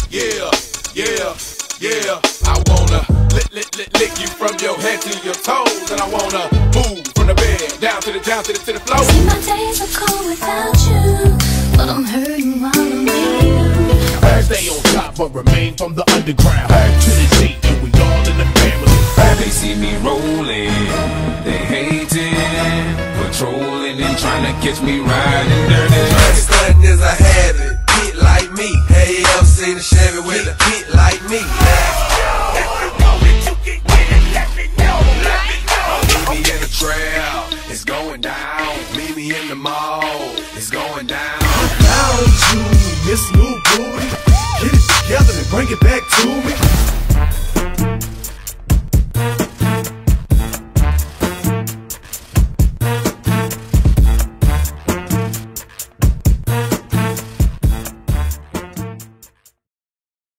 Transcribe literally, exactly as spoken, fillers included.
Yeah, yeah, yeah. I wanna lick, lick, lick, lick you from your head to your toes, and I wanna move from the bed down to the down to the to the floor. See, my days are cold without you, but I'm hurting while I'm with you. I stay on top but remain from the underground. To the deep and we all in the family. They see me rolling, they hating, patrolling and trying to catch me riding dirty. Stuntin' is a habit, hit like me. Hey, ever seen a Chevy with a hit like me? Meet me in the trail, it's going down. Meet me in the mall, it's going down. Down to Miss New Booty, get it together and bring it back to me.